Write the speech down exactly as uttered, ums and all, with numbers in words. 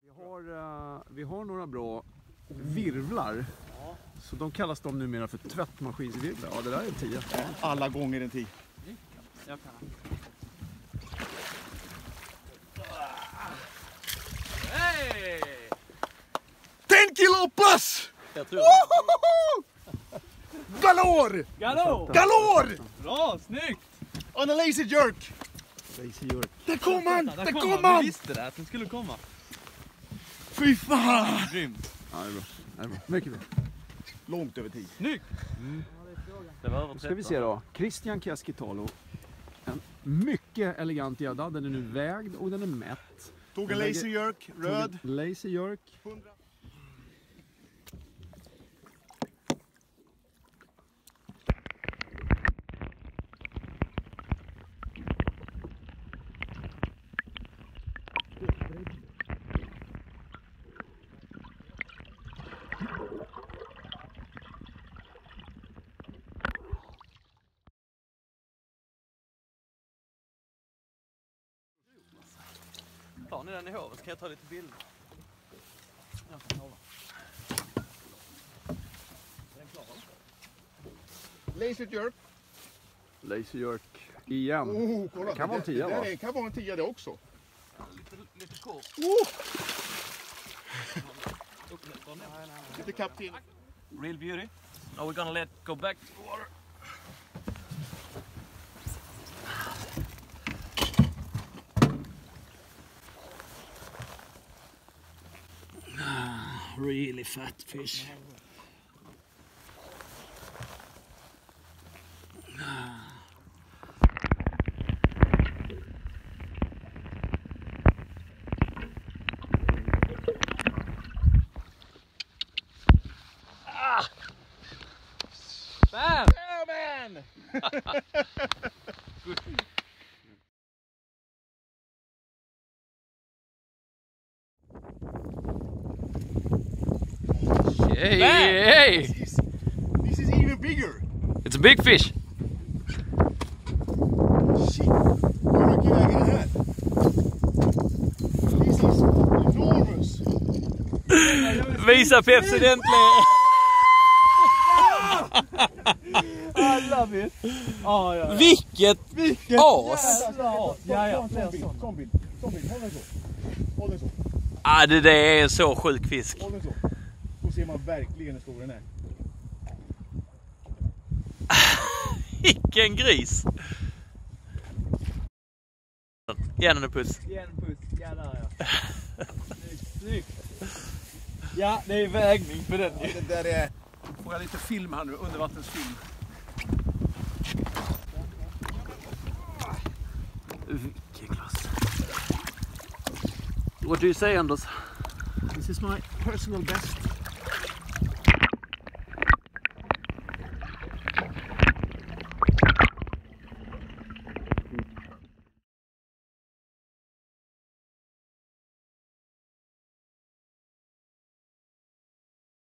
Vi har, uh, vi har några bra virvlar. Ja. Så de kallas de numera för tvättmaskinsvirvlar. Ja, det där är en tio. Ja, alla gånger en tio. Jag kan. Hej! ten kilo plus! Jag tror. Galore! Galore! Galore! Bra, snyggt! On a lazy jerk! Lazy jerk. Där kom han! Där Där kom kom han! han! Vi visste det, att den skulle komma. Fy fan! Grymt. Ja, det är bra. Det är bra. Mycket bra. Långt över tio. Snyggt! Mm. Det var över Då ska vi se då. Christian Keskitalo. En mycket elegant gädda. Den är nu vägd och den är mätt. Tog en lazy jerk, röd. Lazy jerk. hundra. Tar ni den i håret så kan jag ta lite bilder. Jag kan hålla. Är den klar eller? Lazy jerk. Lazy jerk. Igen. Oh, kolla. Det kan vara en det, tia, det, va? det kan vara en tia det också. Ja, lite, lite kort. Oh! Upp, ner, ner. Lite kapten. Real beauty. Now we're gonna let go back to the water. Really fat fish. Ah! Bam! Oh man! Hey, hey! This is, this is even bigger. It's a big fish. Shit. Hur mycket väger det här? This is enormous. Visa Pepsi äntligen! I love it. Oh, ja. Vilket as! Ja, ja, Sån bild. Sån bild. Håll den så. Håll den så. Ah, det där är en så sjuk fisk. Håll den så. Då ser man verkligen hur stor den är. Vilken gris! Igen en puss. Igen puss. Ja, där ja. Snyggt, snyggt. Ja, det är vägning för den. Ja, det där är... Får jag lite film här nu, undervattensfilm. Vilken klass. What do you say, Anders? This is my personal best.